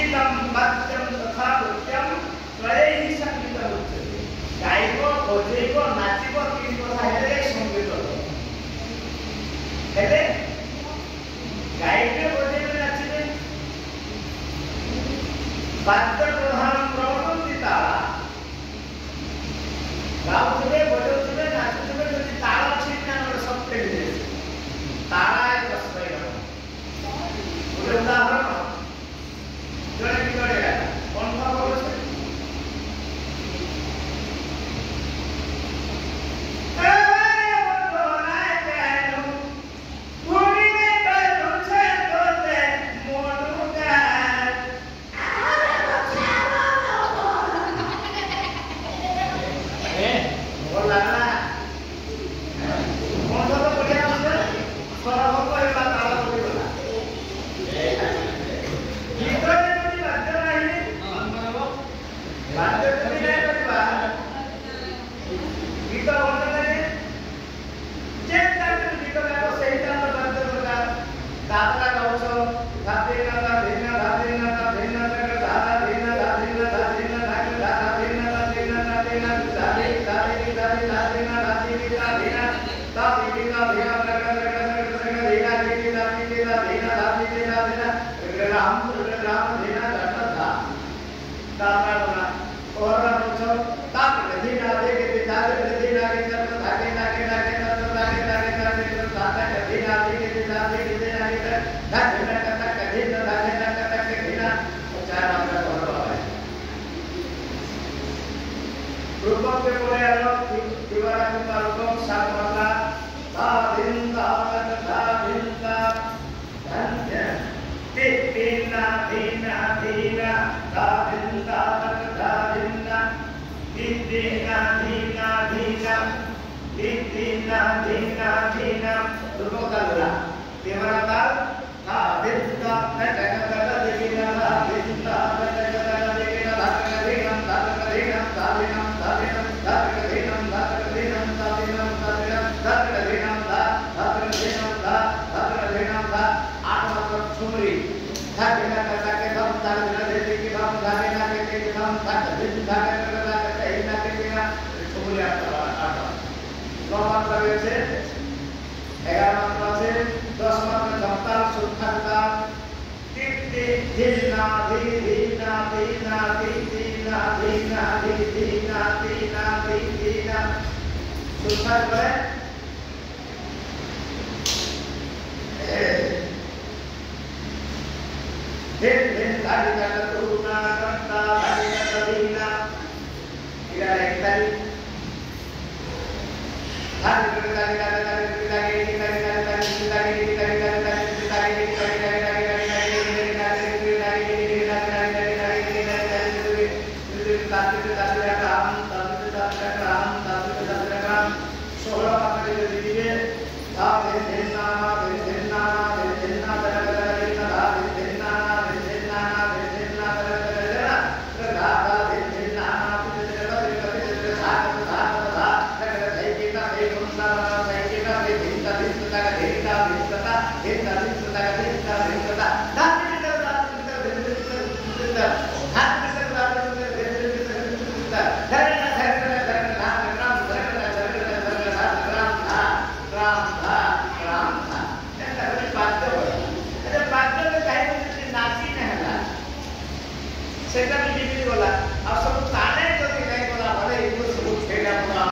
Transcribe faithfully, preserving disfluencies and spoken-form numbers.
गीतम वाद्यम तथा नृत्यम त्रयैः संगीतम उच्यते। गाइबो बजेइबो नाचिबो तीन कथा हेले संगीत हेले गाइबे बजेइबे नाचिबे वाद्य प्रधान प्रवृत्ति ताला गाउथिबे बजाउथिबे नाचुथिबे जदि ताल अछि ना सब फेल जाय तारा एक स्पष्ट ଗୋଟେ ଉଦାହରଣ ଜଣେ କି ଜଣେ କଣ୍ଠ କରୁଛି सेटा भी बिगड़ी गला